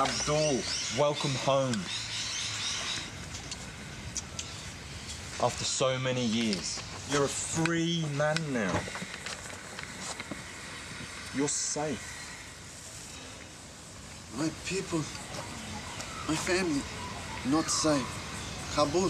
Abdul, welcome home. After so many years, you're a free man now. You're safe. My people, my family, not safe. Kabul.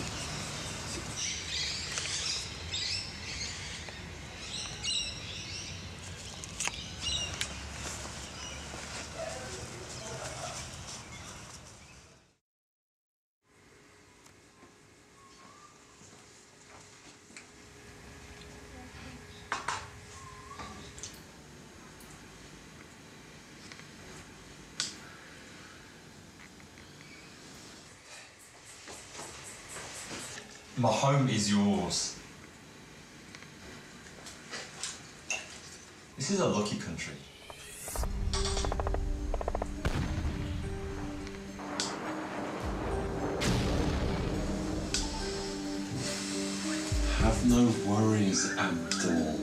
My home is yours. This is a lucky country. Have no worries, Abdul.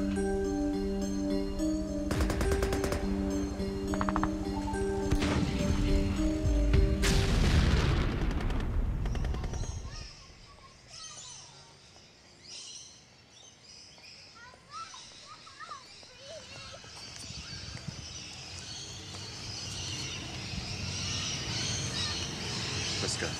Let's go.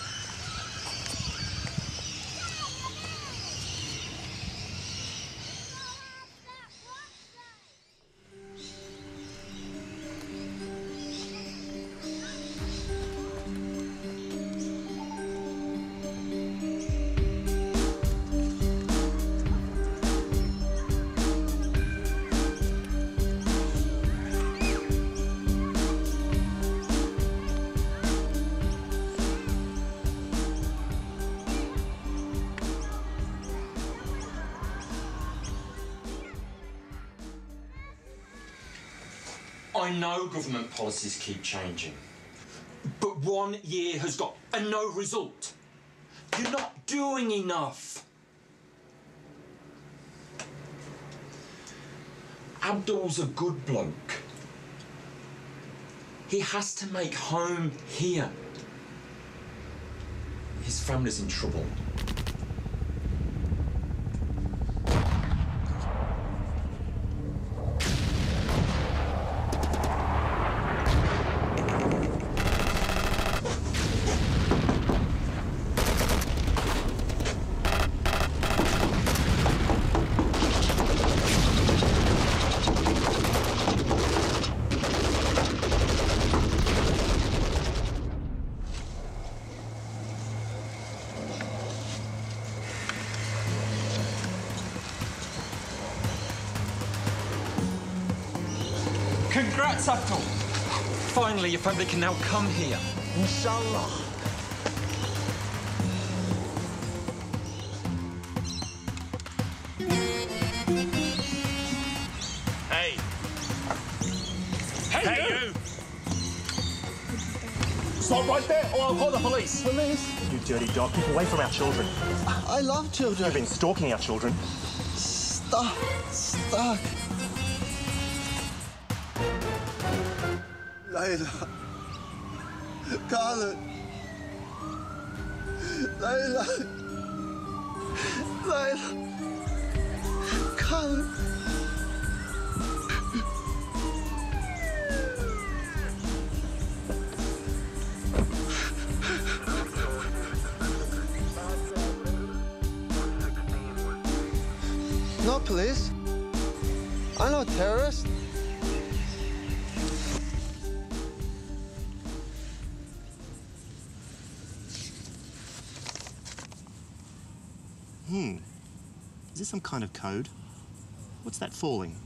I know government policies keep changing, but 1 year has got no result. You're not doing enough. Abdul's a good bloke. He has to make home here. His family's in trouble. Congrats, Abdul. Finally, your family can now come here. Inshallah. Hey. Hey, you! Stop right there, or I'll call the police. Police? You dirty dog, keep away from our children. I love children. You've been stalking our children. Stop. Stop. Layla. Khaled. Layla. Layla. Khaled. No, police. I'm not a terrorist. Is this some kind of code? What's that falling?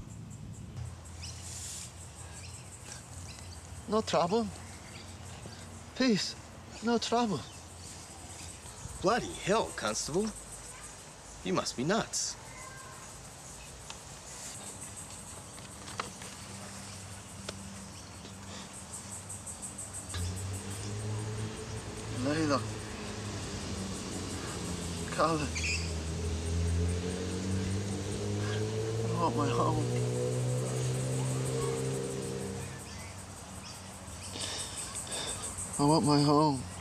No trouble. Peace. No trouble. Bloody hell, Constable. You must be nuts. Layla. Khaled. I want my home. I want my home.